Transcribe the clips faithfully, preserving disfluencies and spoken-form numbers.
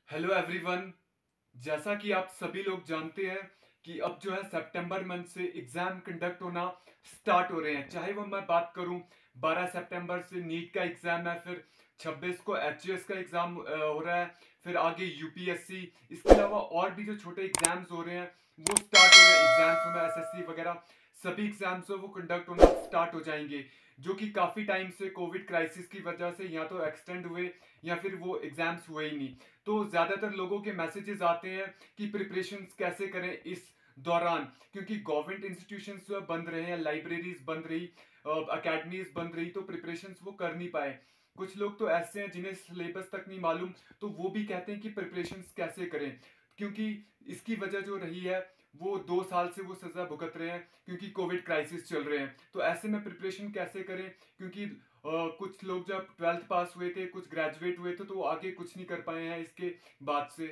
Hello everyone. जैसा कि आप सभी लोग जानते हैं कि अब जो है सितंबर मंथ से एग्जाम कंडक्ट होना स्टार्ट हो रहे हैं। चाहे वो मैं बात करूं बारह सितंबर से नीट का एग्जाम है, फिर छब्बीस को एचएएस का एग्जाम हो रहा है, फिर आगे यूपीएससी, इसके अलावा और भी जो छोटे एग्जाम्स हो रहे हैं वो स्टार्ट हो रहे हैं। एग्जाम्स होना एसएससी वगैरह सभी एग्जाम्स वो कंडक्ट होना स्टार्ट हो जाएंगे, जो कि काफी टाइम से कोविड क्राइसिस की वजह से या तो एक्सटेंड हुए या फिर वो एग्जाम्स हुए ही नहीं। तो ज्यादातर लोगों के मैसेजेस आते हैं कि प्रिपरेशंस कैसे करें इस दौरान, क्योंकि गवर्नमेंट इंस्टीट्यूशंस जो है बंद रहे हैं, लाइब्रेरीज बंद रही, अकेडमीज बंद रही, तो प्रिपरेशंस वो कर नहीं पाए। कुछ लोग तो ऐसे हैं जिन्हें सिलेबस तक नहीं मालूम, तो वो भी कहते हैं कि प्रिपरेशंस कैसे करें, क्योंकि इसकी वजह जो रही है वो दो साल से वो सजा भुगत रहे हैं क्योंकि कोविड क्राइसिस चल रहे हैं। तो ऐसे में प्रिपरेशन कैसे करें, क्योंकि Uh, कुछ लोग जब ट्वेल्थ पास हुए थे, कुछ ग्रेजुएट हुए थे, तो वो आगे कुछ नहीं कर पाए हैं इसके बाद से।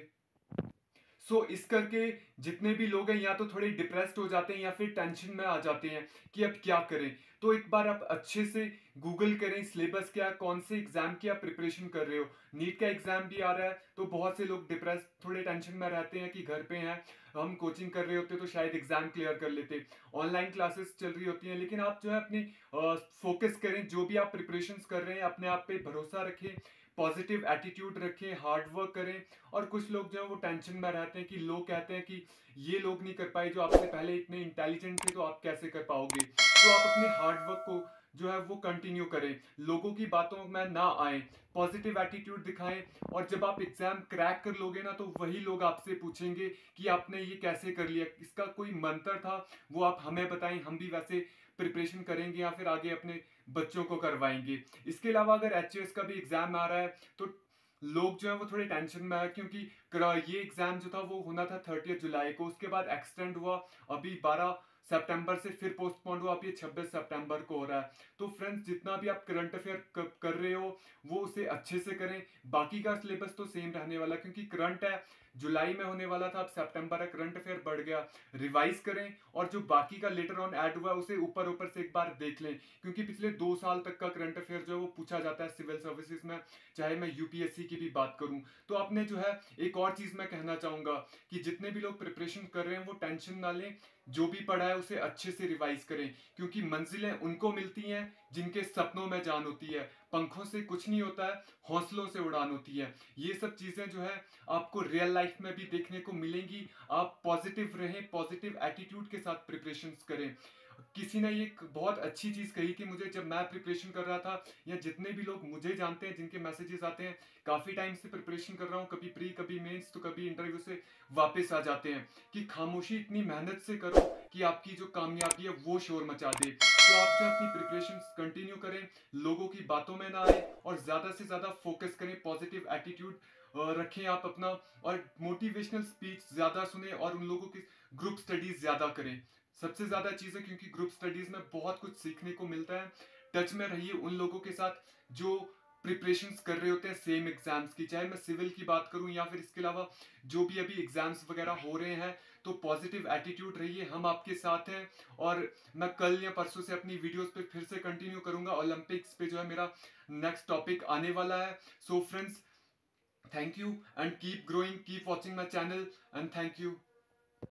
सो so, इस करके जितने भी लोग हैं या तो थोड़े डिप्रेस्ड हो जाते हैं या फिर टेंशन में आ जाते हैं कि अब क्या करें। तो एक बार आप अच्छे से गूगल करें सिलेबस क्या, कौन से एग्जाम की आप प्रिपरेशन कर रहे हो। नीट का एग्जाम भी आ रहा है, तो बहुत से लोग डिप्रेस थोड़े टेंशन में रहते हैं कि घर पे हैं, हम कोचिंग कर रहे होते तो शायद एग्जाम क्लियर कर लेते, ऑनलाइन क्लासेस चल रही होती हैं। लेकिन आप जो है अपनी फोकस करें, जो भी आप प्रिपरेशन कर रहे हैं अपने आप पे भरोसा रखें, पॉजिटिव एटीट्यूड रखें, हार्ड वर्क करें। और कुछ लोग जो है वो टेंशन में रहते हैं कि लोग कहते हैं कि ये लोग नहीं कर पाए जो आपसे पहले इतने इंटेलिजेंट थे, तो आप कैसे कर पाओगे। तो आप अपने हार्ड वर्क को जो है वो कंटिन्यू करें, लोगों की बातों में ना आए, पॉजिटिव एटीट्यूड दिखाएं। और जब आप एग्जाम क्रैक कर लोगे ना, तो वही लोग आपसे पूछेंगे कि आपने ये कैसे कर लिया, इसका कोई मंत्र था वो आप हमें बताएं, हम भी वैसे प्रिपरेशन करेंगे या फिर आगे अपने बच्चों को करवाएंगे। इसके अलावा अगर एचएएस का भी एग्जाम आ रहा है, तो लोग जो है वो थोड़े टेंशन में है, क्योंकि ये एग्जाम जो था वो होना था थर्टी जुलाई को, उसके बाद एक्सटेंड हुआ, अभी बारह सितंबर से फिर पोस्टपोन हुआ, अब ये छब्बीस सितंबर को हो रहा है। तो फ्रेंड्स, जितना भी आप करंट अफेयर कर रहे हो वो उसे अच्छे से करें। बाकी का सिलेबस तो सेम रहने वाला, क्योंकि करंट है जुलाई में होने वाला था, अब सितंबर है, करंट अफेयर बढ़ गया। रिवाइज करें और जो बाकी का लेटर ऑन ऐड हुआ उसे ऊपर ऊपर से एक बार देख लें, क्योंकि पिछले दो साल तक का करंट अफेयर जो है वो पूछा जाता है सिविल सर्विसेज में, चाहे मैं यूपीएससी की भी बात करूं। तो आपने जो है एक और चीज मैं कहना चाहूंगा कि जितने भी लोग प्रिपरेशन कर रहे हैं वो टेंशन ना लें, जो भी पढ़ा है उसे अच्छे से रिवाइज करें, क्योंकि मंजिलें उनको मिलती हैं जिनके सपनों में जान होती है। पंखों से कुछ नहीं होता है, हौसलों से उड़ान होती है। ये सब चीजें जो है आपको रियल लाइफ में भी देखने को मिलेंगी। आप पॉजिटिव रहें, पॉजिटिव एटीट्यूड के साथ प्रिपरेशन करें। किसी ने ये बहुत अच्छी चीज कही कि मुझे, जब मैं प्रिपरेशन कर रहा था, या जितने भी लोग मुझे जानते हैं जिनके मैसेजेस आते हैं, काफी टाइम से प्रिपरेशन कर रहा हूँ, कभी प्री कभी मेंस तो कभी इंटरव्यू से वापस आ जाते हैं कि खामोशी इतनी मेहनत से करो कि आपकी जो कामयाबी है वो शोर मचा दे। तो आप जो अपनी प्रिपरेशन कंटिन्यू करें, लोगों की बातों में ना आए, और ज्यादा से ज्यादा फोकस करें, पॉजिटिव एटीट्यूड रखें आप अपना, और मोटिवेशनल स्पीच ज्यादा सुने, और उन लोगों की ग्रुप स्टडीज ज्यादा करें। सबसे ज्यादा चीज है, क्योंकि ग्रुप स्टडीज में बहुत कुछ सीखने को मिलता है। टच में रहिए उन लोगों के साथ जो प्रिपरेशंस कर रहे होते हैं सेम एग्जाम्स की, चाहे मैं सिविल की बात करूं या फिर इसके अलावा जो भी अभी एग्जाम्स वगैरह हो रहे हैं। तो पॉजिटिव एटीट्यूड रहिए, हम आपके साथ हैं। और मैं कल या परसों से अपनी वीडियोस पे फिर से कंटिन्यू करूंगा, ओलंपिक्स पे जो है मेरा नेक्स्ट टॉपिक आने वाला है। So friends, thank you and keep growing, keep watching my channel, and thank you.